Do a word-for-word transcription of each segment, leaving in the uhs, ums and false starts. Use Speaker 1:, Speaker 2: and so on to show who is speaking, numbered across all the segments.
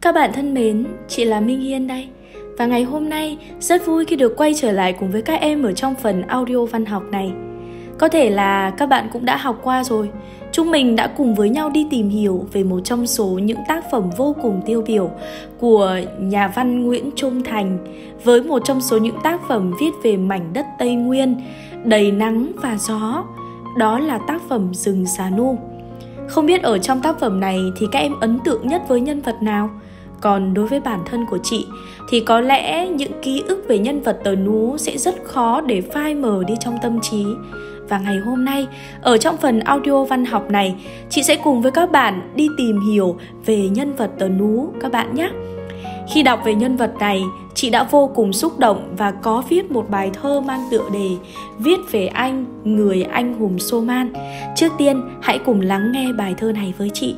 Speaker 1: Các bạn thân mến, chị là Minh Hiên đây. Và ngày hôm nay rất vui khi được quay trở lại cùng với các em ở trong phần audio văn học này. Có thể là các bạn cũng đã học qua rồi. Chúng mình đã cùng với nhau đi tìm hiểu về một trong số những tác phẩm vô cùng tiêu biểu của nhà văn Nguyễn Trung Thành, với một trong số những tác phẩm viết về mảnh đất Tây Nguyên đầy nắng và gió. Đó là tác phẩm Rừng Xà Nu. Không biết ở trong tác phẩm này thì các em ấn tượng nhất với nhân vật nào? Còn đối với bản thân của chị thì có lẽ những ký ức về nhân vật Tờ Nú sẽ rất khó để phai mờ đi trong tâm trí. Và ngày hôm nay, ở trong phần audio văn học này, chị sẽ cùng với các bạn đi tìm hiểu về nhân vật Tờ Nú các bạn nhé. Khi đọc về nhân vật này, chị đã vô cùng xúc động và có viết một bài thơ mang tựa đề Viết về anh, người anh hùng Xô Man. Trước tiên, hãy cùng lắng nghe bài thơ này với chị.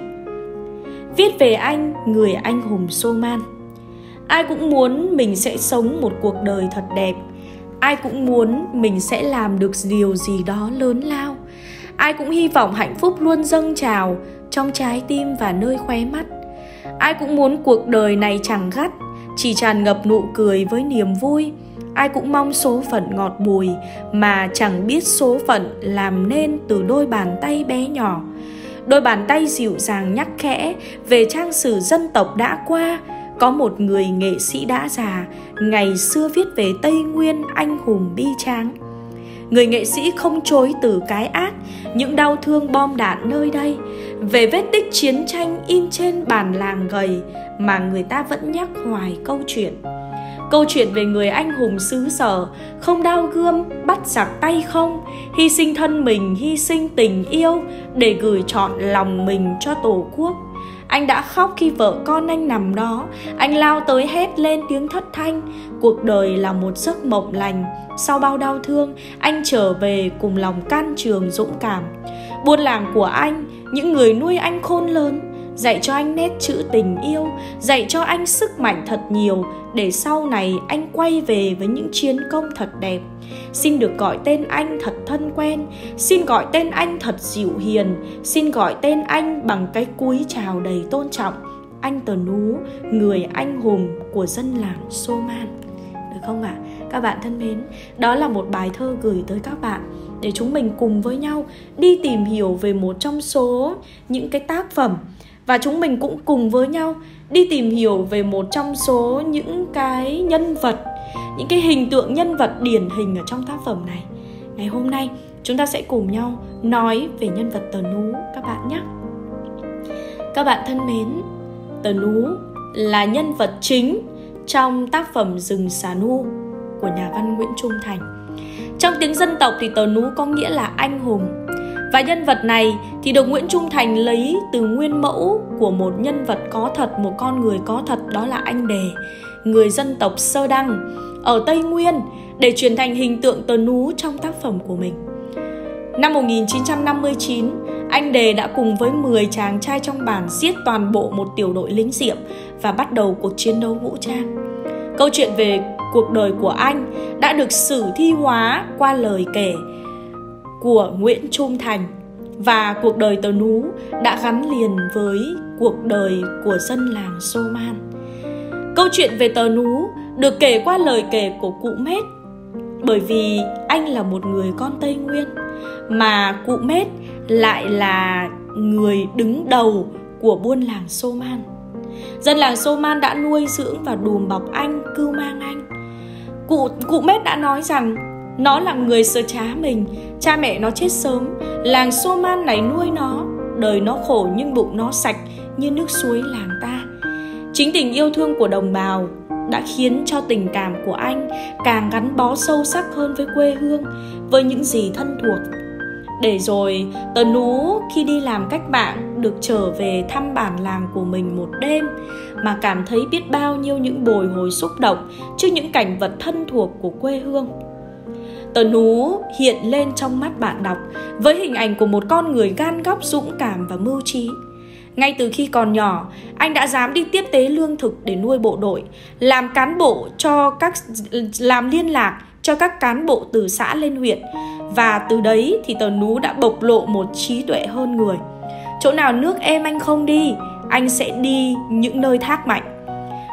Speaker 1: Viết về anh, người anh hùng Xô Man. Ai cũng muốn mình sẽ sống một cuộc đời thật đẹp. Ai cũng muốn mình sẽ làm được điều gì đó lớn lao. Ai cũng hy vọng hạnh phúc luôn dâng trào trong trái tim và nơi khóe mắt. Ai cũng muốn cuộc đời này chẳng gắt, chỉ tràn ngập nụ cười với niềm vui. Ai cũng mong số phận ngọt bùi, mà chẳng biết số phận làm nên từ đôi bàn tay bé nhỏ. Đôi bàn tay dịu dàng nhắc khẽ về trang sử dân tộc đã qua. Có một người nghệ sĩ đã già, ngày xưa viết về Tây Nguyên anh hùng bi tráng. Người nghệ sĩ không chối từ cái ác, những đau thương bom đạn nơi đây, về vết tích chiến tranh in trên bản làng gầy mà người ta vẫn nhắc hoài câu chuyện. Câu chuyện về người anh hùng xứ sở, không đao gươm, bắt giặc tay không, hy sinh thân mình, hy sinh tình yêu để gửi trọn lòng mình cho Tổ quốc. Anh đã khóc khi vợ con anh nằm đó, anh lao tới hét lên tiếng thất thanh. Cuộc đời là một giấc mộng lành, sau bao đau thương, anh trở về cùng lòng can trường dũng cảm. Buôn làng của anh, những người nuôi anh khôn lớn, dạy cho anh nét chữ tình yêu, dạy cho anh sức mạnh thật nhiều, để sau này anh quay về với những chiến công thật đẹp. Xin được gọi tên anh thật thân quen, xin gọi tên anh thật dịu hiền, xin gọi tên anh bằng cái cúi chào đầy tôn trọng. Anh Tờ Nú, người anh hùng của dân làng Xô Man. Được không ạ? À? Các bạn thân mến, đó là một bài thơ gửi tới các bạn để chúng mình cùng với nhau đi tìm hiểu về một trong số những cái tác phẩm. Và chúng mình cũng cùng với nhau đi tìm hiểu về một trong số những cái nhân vật, những cái hình tượng nhân vật điển hình ở trong tác phẩm này. Ngày hôm nay chúng ta sẽ cùng nhau nói về nhân vật Tờ Nú các bạn nhé. Các bạn thân mến, Tờ Nú là nhân vật chính trong tác phẩm Rừng Xà Nu của nhà văn Nguyễn Trung Thành. Trong tiếng dân tộc thì Tờ Nú có nghĩa là anh hùng. Và nhân vật này thì được Nguyễn Trung Thành lấy từ nguyên mẫu của một nhân vật có thật, một con người có thật, đó là anh Đề, người dân tộc Sơ Đăng ở Tây Nguyên, để truyền thành hình tượng Tờ Nú trong tác phẩm của mình. Năm một nghìn chín trăm năm mươi chín, anh Đề đã cùng với mười chàng trai trong bản giết toàn bộ một tiểu đội lính Diệm và bắt đầu cuộc chiến đấu vũ trang. Câu chuyện về cuộc đời của anh đã được sử thi hóa qua lời kể của Nguyễn Trung Thành, và cuộc đời Tờ Nú đã gắn liền với cuộc đời của dân làng Xô Man. Câu chuyện về Tờ Nú được kể qua lời kể của cụ Mết, bởi vì anh là một người con Tây Nguyên, mà cụ Mết lại là người đứng đầu của buôn làng Xô Man. Dân làng Xô Man đã nuôi dưỡng và đùm bọc anh, cưu mang anh. Cụ, cụ Mết đã nói rằng nó là người sờ trá mình, cha mẹ nó chết sớm, làng Xô Man này nuôi nó, đời nó khổ nhưng bụng nó sạch như nước suối làng ta. Chính tình yêu thương của đồng bào đã khiến cho tình cảm của anh càng gắn bó sâu sắc hơn với quê hương, với những gì thân thuộc. Để rồi Tờ Nú khi đi làm cách mạng được trở về thăm bản làng của mình một đêm, mà cảm thấy biết bao nhiêu những bồi hồi xúc động trước những cảnh vật thân thuộc của quê hương. Tờ Nú hiện lên trong mắt bạn đọc với hình ảnh của một con người gan góc, dũng cảm và mưu trí. Ngay từ khi còn nhỏ, anh đã dám đi tiếp tế lương thực để nuôi bộ đội, làm cán bộ cho các làm liên lạc cho các cán bộ từ xã lên huyện. Và từ đấy thì Tờ Nú đã bộc lộ một trí tuệ hơn người. Chỗ nào nước êm anh không đi, anh sẽ đi những nơi thác mạnh.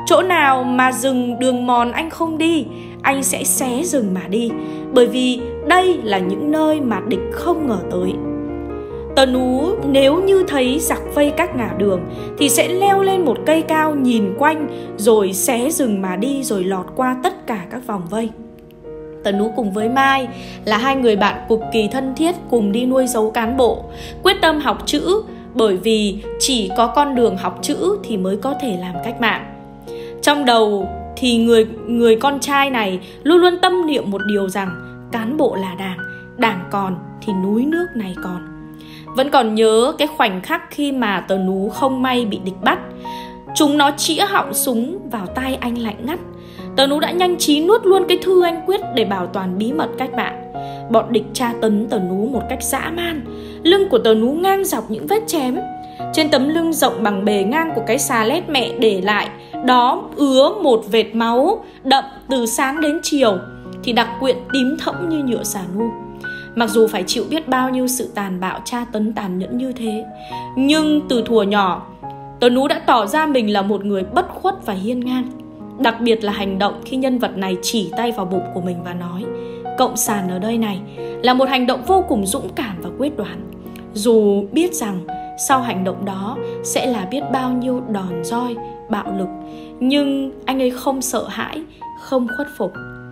Speaker 1: Chỗ nào mà rừng đường mòn anh không đi, anh sẽ xé rừng mà đi, bởi vì đây là những nơi mà địch không ngờ tới. Tờ Nú nếu như thấy giặc vây các ngả đường thì sẽ leo lên một cây cao nhìn quanh, rồi xé rừng mà đi, rồi lọt qua tất cả các vòng vây. Tờ Nú cùng với Mai là hai người bạn cực kỳ thân thiết, cùng đi nuôi dấu cán bộ, quyết tâm học chữ, bởi vì chỉ có con đường học chữ thì mới có thể làm cách mạng. Trong đầu thì người, người con trai này luôn luôn tâm niệm một điều rằng cán bộ là đảng, đảng còn thì núi nước này còn. Vẫn còn nhớ cái khoảnh khắc khi mà Tờ Nú không may bị địch bắt. Chúng nó chĩa họng súng vào tai anh lạnh ngắt. Tờ Nú đã nhanh trí nuốt luôn cái thư anh Quyết để bảo toàn bí mật cách mạng. Bọn địch tra tấn Tờ Nú một cách dã man. Lưng của Tờ Nú ngang dọc những vết chém. Trên tấm lưng rộng bằng bề ngang của cái xà lét mẹ để lại, đó ứa một vệt máu đậm từ sáng đến chiều, thì đặc quyện tím thẫm như nhựa xà nu. Mặc dù phải chịu biết bao nhiêu sự tàn bạo tra tấn tàn nhẫn như thế, nhưng từ thuở nhỏ, Tờ Nú đã tỏ ra mình là một người bất khuất và hiên ngang. Đặc biệt là hành động khi nhân vật này chỉ tay vào bụng của mình và nói cộng sản ở đây này là một hành động vô cùng dũng cảm và quyết đoán. Dù biết rằng sau hành động đó sẽ là biết bao nhiêu đòn roi, bạo lực, nhưng anh ấy không sợ hãi, không khuất phục.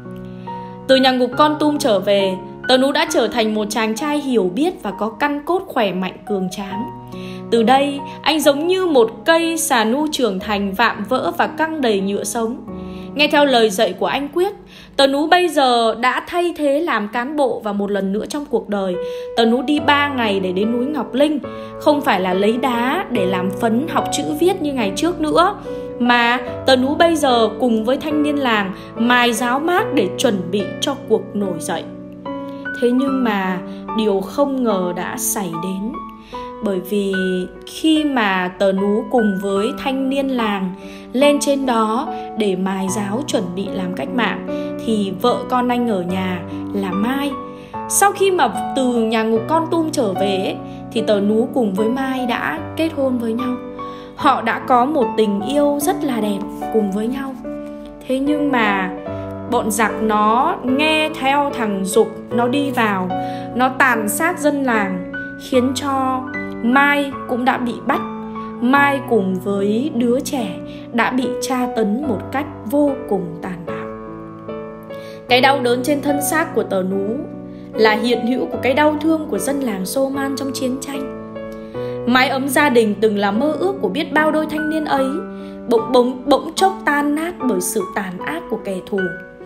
Speaker 1: Từ nhà ngục Kon Tum trở về, Tờ Nú đã trở thành một chàng trai hiểu biết và có căn cốt khỏe mạnh cường tráng. Từ đây, anh giống như một cây xà nu trưởng thành, vạm vỡ và căng đầy nhựa sống. Nghe theo lời dạy của anh Quyết, Tờ Nú bây giờ đã thay thế làm cán bộ, và một lần nữa trong cuộc đời, Tờ Nú đi ba ngày để đến núi Ngọc Linh. Không phải là lấy đá để làm phấn học chữ viết như ngày trước nữa, mà Tờ Nú bây giờ cùng với thanh niên làng mài giáo mát để chuẩn bị cho cuộc nổi dậy. Thế nhưng mà điều không ngờ đã xảy đến. Bởi vì khi mà Tờ Nú cùng với thanh niên làng lên trên đó để mài giáo chuẩn bị làm cách mạng, thì vợ con anh ở nhà là Mai. Sau khi mà từ nhà ngục Kon Tum trở về thì Tờ Nú cùng với Mai đã kết hôn với nhau. Họ đã có một tình yêu rất là đẹp cùng với nhau. Thế nhưng mà bọn giặc nó nghe theo thằng Dục, nó đi vào, nó tàn sát dân làng, khiến cho Mai cũng đã bị bắt. Mai cùng với đứa trẻ đã bị tra tấn một cách vô cùng tàn bạo. Cái đau đớn trên thân xác của Tờ Nú là hiện hữu của cái đau thương của dân làng Soman trong chiến tranh. Mái ấm gia đình từng là mơ ước của biết bao đôi thanh niên ấy, bỗng bỗng bỗng chốc tan nát bởi sự tàn ác của kẻ thù.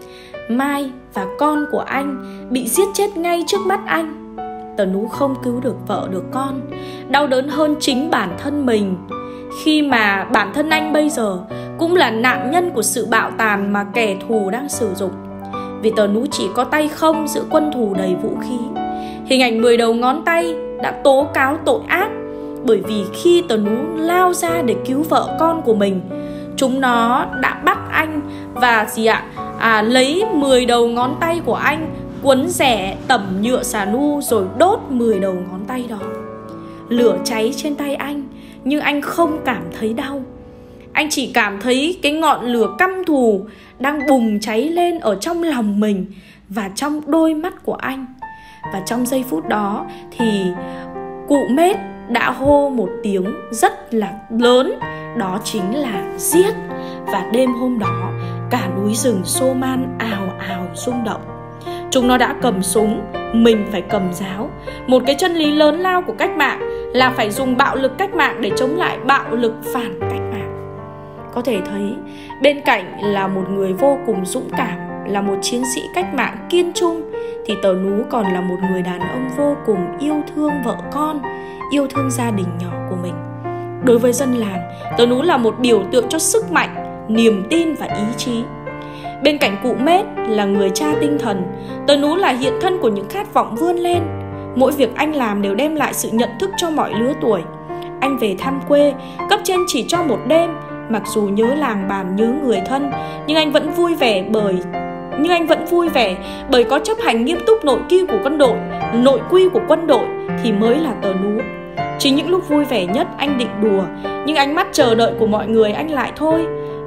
Speaker 1: Mai và con của anh bị giết chết ngay trước mắt anh. Tờ Nú không cứu được vợ được con, đau đớn hơn chính bản thân mình, khi mà bản thân anh bây giờ cũng là nạn nhân của sự bạo tàn mà kẻ thù đang sử dụng. Vì Tờ Nú chỉ có tay không giữa quân thù đầy vũ khí. Hình ảnh mười đầu ngón tay đã tố cáo tội ác, bởi vì khi Tờ Nú lao ra để cứu vợ con của mình, chúng nó đã bắt anh và gì ạ? À, lấy mười đầu ngón tay của anh, quấn rẻ tẩm nhựa xà nu rồi đốt mười đầu ngón tay đó. Lửa cháy trên tay anh, nhưng anh không cảm thấy đau. Anh chỉ cảm thấy cái ngọn lửa căm thù đang bùng cháy lên ở trong lòng mình và trong đôi mắt của anh. Và trong giây phút đó thì cụ Mết đã hô một tiếng rất là lớn, đó chính là giết. Và đêm hôm đó, cả núi rừng Soman ào ào rung động. Chúng nó đã cầm súng, mình phải cầm giáo. Một cái chân lý lớn lao của cách mạng là phải dùng bạo lực cách mạng để chống lại bạo lực phản cách mạng. Có thể thấy bên cạnh là một người vô cùng dũng cảm, là một chiến sĩ cách mạng kiên trung, thì Tờ Nú còn là một người đàn ông vô cùng yêu thương vợ con, yêu thương gia đình nhỏ của mình. Đối với dân làng, Tờ Nú là một biểu tượng cho sức mạnh, niềm tin và ý chí. Bên cạnh cụ Mết là người cha tinh thần, Tờ Nú là hiện thân của những khát vọng vươn lên. Mỗi việc anh làm đều đem lại sự nhận thức cho mọi lứa tuổi. Anh về thăm quê, cấp trên chỉ cho một đêm. Mặc dù nhớ làng bản, nhớ người thân, nhưng anh vẫn vui vẻ bởi nhưng anh vẫn vui vẻ bởi có chấp hành nghiêm túc nội quy của quân đội, nội quy của quân đội thì mới là Tờ Nú. Chính những lúc vui vẻ nhất anh định đùa, nhưng ánh mắt chờ đợi của mọi người anh lại thôi.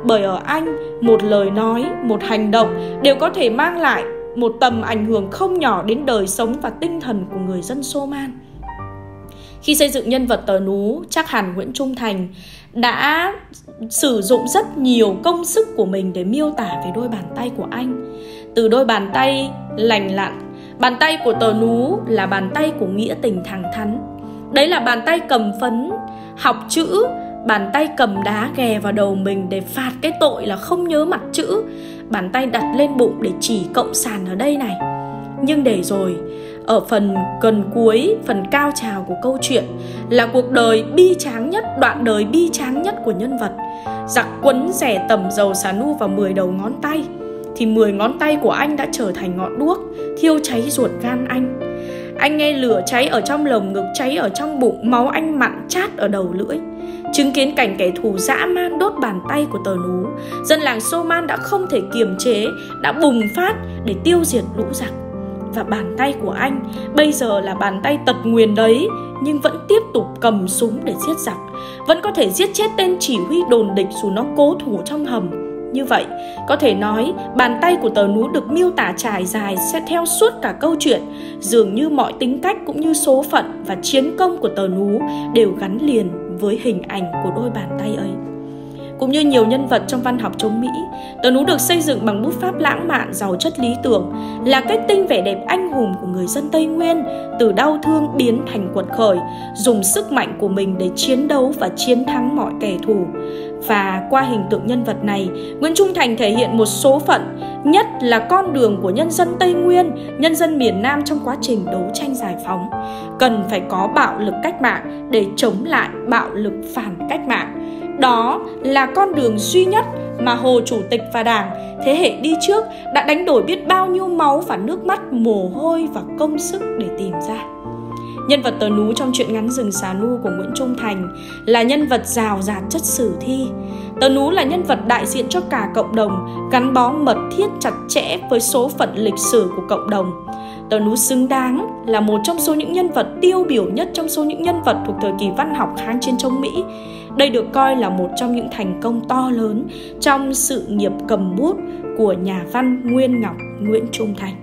Speaker 2: bởi ở anh, một lời nói, một hành động đều có thể mang lại một tầm ảnh hưởng không nhỏ đến đời sống và tinh thần của người dân Soman. Khi xây dựng nhân vật Tờ Nú, chắc hẳn Nguyễn Trung Thành đã sử dụng rất nhiều công sức của mình để miêu tả về đôi bàn tay của anh. Từ đôi bàn tay lành lặn, bàn tay của Tờ Nú là bàn tay của nghĩa tình thẳng thắn. Đấy là bàn tay cầm phấn, học chữ, bàn tay cầm đá ghè vào đầu mình để phạt cái tội là không nhớ mặt chữ, bàn tay đặt lên bụng để chỉ cộng sản ở đây này. Nhưng để rồi, ở phần gần cuối, phần cao trào của câu chuyện là cuộc đời bi tráng nhất, đoạn đời bi tráng nhất của nhân vật. Giặc quấn rẻ tầm dầu xà nu vào mười đầu ngón tay, thì mười ngón tay của anh đã trở thành ngọn đuốc, thiêu cháy ruột gan anh. Anh nghe lửa cháy ở trong lồng ngực, cháy ở trong bụng, máu anh mặn chát ở đầu lưỡi. Chứng kiến cảnh kẻ thù dã man đốt bàn tay của Tờ Nú, dân làng Soman đã không thể kiềm chế, đã bùng phát để tiêu diệt lũ giặc. Và bàn tay của anh bây giờ là bàn tay tật nguyền đấy, nhưng vẫn tiếp tục cầm súng để giết giặc, vẫn có thể giết chết tên chỉ huy đồn địch dù nó cố thủ trong hầm. Như vậy, có thể nói bàn tay của Tờ Nú được miêu tả trải dài sẽ theo suốt cả câu chuyện. Dường như mọi tính cách cũng như số phận và chiến công của Tờ Nú đều gắn liền với hình ảnh của đôi bàn tay ấy. Cũng như nhiều nhân vật trong văn học chống Mỹ, Tờ Nú được xây dựng bằng bút pháp lãng mạn, giàu chất lý tưởng, là kết tinh vẻ đẹp anh hùng của người dân Tây Nguyên, từ đau thương biến thành quật khởi, dùng sức mạnh của mình để chiến đấu và chiến thắng mọi kẻ thù. Và qua hình tượng nhân vật này, Nguyễn Trung Thành thể hiện một số phận, nhất là con đường của nhân dân Tây Nguyên, nhân dân miền Nam trong quá trình đấu tranh giải phóng. Cần phải có bạo lực cách mạng để chống lại bạo lực phản cách mạng. Đó là con đường duy nhất mà Hồ Chủ tịch và Đảng, thế hệ đi trước, đã đánh đổi biết bao nhiêu máu và nước mắt, mồ hôi và công sức để tìm ra. Nhân vật Tờ Nú trong truyện ngắn Rừng Xà Nu của Nguyễn Trung Thành là nhân vật rào rạt chất sử thi. Tờ Nú là nhân vật đại diện cho cả cộng đồng, gắn bó mật thiết chặt chẽ với số phận lịch sử của cộng đồng. Tờ Nú xứng đáng là một trong số những nhân vật tiêu biểu nhất trong số những nhân vật thuộc thời kỳ văn học kháng chiến chống Mỹ. Đây được coi là một trong những thành công to lớn trong sự nghiệp cầm bút của nhà văn Nguyên Ngọc Nguyễn Trung Thành.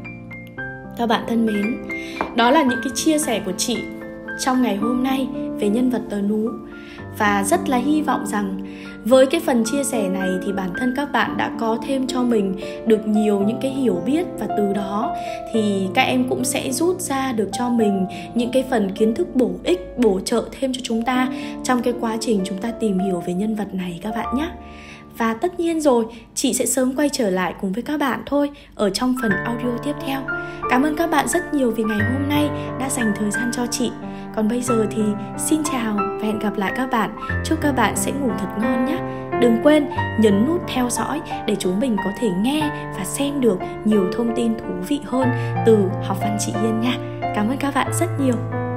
Speaker 2: Các bạn thân mến, đó là những cái chia sẻ của chị trong ngày hôm nay về nhân vật Tờ Nú. Và rất là hy vọng rằng với cái phần chia sẻ này thì bản thân các bạn đã có thêm cho mình được nhiều những cái hiểu biết, và từ đó thì các em cũng sẽ rút ra được cho mình những cái phần kiến thức bổ ích, bổ trợ thêm cho chúng ta trong cái quá trình chúng ta tìm hiểu về nhân vật này các bạn nhé. Và tất nhiên rồi, chị sẽ sớm quay trở lại cùng với các bạn thôi ở trong phần audio tiếp theo. Cảm ơn các bạn rất nhiều vì ngày hôm nay đã dành thời gian cho chị. Còn bây giờ thì xin chào và hẹn gặp lại các bạn. Chúc các bạn sẽ ngủ thật ngon nhé. Đừng quên nhấn nút theo dõi để chúng mình có thể nghe và xem được nhiều thông tin thú vị hơn từ Học Văn Chị Hiên nha. Cảm ơn các bạn rất nhiều.